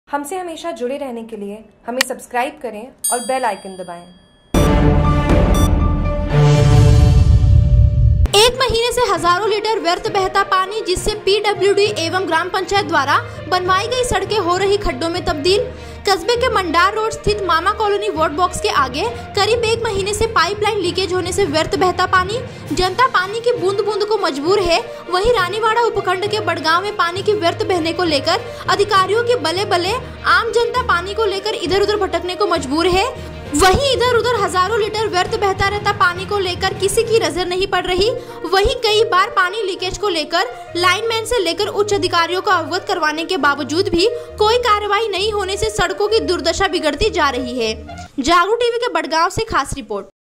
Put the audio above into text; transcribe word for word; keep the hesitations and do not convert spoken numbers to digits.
हमसे हमेशा जुड़े रहने के लिए हमें सब्सक्राइब करें और बेल आइकन दबाएं। एक महीने से हजारों लीटर व्यर्थ बहता पानी, जिससे पीडब्ल्यूडी एवं ग्राम पंचायत द्वारा बनवाई गई सड़कें हो रही खड्डों में तब्दील। कस्बे के मंडार रोड स्थित मामा कॉलोनी वार्ड बॉक्स के आगे करीब एक महीने से पाइपलाइन लीकेज होने से व्यर्थ बहता पानी, जनता पानी की बूंद बूंद को मजबूर है। वहीं रानीवाड़ा उपखंड के बड़गांव में पानी की व्यर्थ बहने को लेकर अधिकारियों के बले बले आम जनता पानी को लेकर इधर उधर भटकने को मजबूर है। वहीं इधर उधर हजारों लीटर व्यर्थ बहता रहता पानी को लेकर किसी की नजर नहीं पड़ रही। वहीं कई बार पानी लीकेज को लेकर लाइनमैन से लेकर उच्च अधिकारियों को अवगत करवाने के बावजूद भी कोई कार्रवाई नहीं होने से सड़कों की दुर्दशा बिगड़ती जा रही है। जागरूक टीवी के बड़गांव से खास रिपोर्ट।